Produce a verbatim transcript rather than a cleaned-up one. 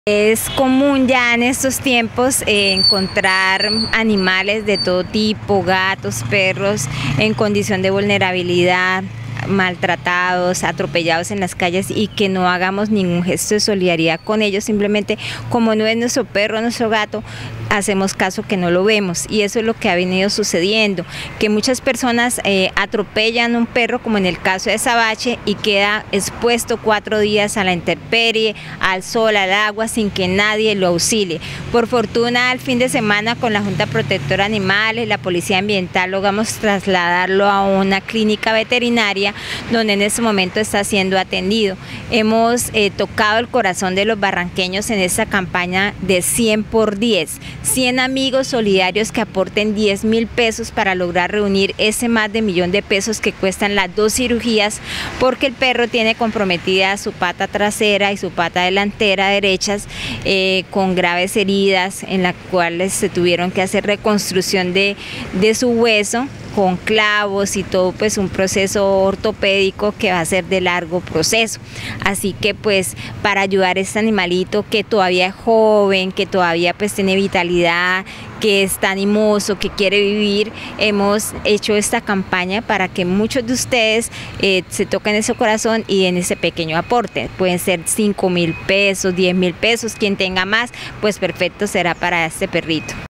Es común ya en estos tiempos eh, encontrar animales de todo tipo, gatos, perros, en condición de vulnerabilidad, maltratados, atropellados en las calles, y que no hagamos ningún gesto de solidaridad con ellos. Simplemente, como no es nuestro perro, nuestro gato, hacemos caso que no lo vemos, y eso es lo que ha venido sucediendo, que muchas personas eh, atropellan un perro, como en el caso de Sabache, y queda expuesto cuatro días a la intemperie, al sol, al agua, sin que nadie lo auxilie. Por fortuna, el fin de semana, con la Junta Protectora de Animales, la Policía Ambiental, logramos trasladarlo a una clínica veterinaria, donde en este momento está siendo atendido. Hemos eh, tocado el corazón de los barranqueños en esta campaña de cien por diez. cien amigos solidarios que aporten diez mil pesos para lograr reunir ese más de millón de pesos que cuestan las dos cirugías, porque el perro tiene comprometida su pata trasera y su pata delantera derechas eh, con graves heridas, en las cuales se tuvieron que hacer reconstrucción de, de su hueso con clavos y todo, pues un proceso ortopédico que va a ser de largo proceso. Así que pues para ayudar a este animalito que todavía es joven, que todavía pues tiene vitalidad, que está animoso, que quiere vivir, hemos hecho esta campaña para que muchos de ustedes eh, se toquen ese corazón y den ese pequeño aporte. Pueden ser cinco mil pesos, diez mil pesos, quien tenga más, pues perfecto será para este perrito.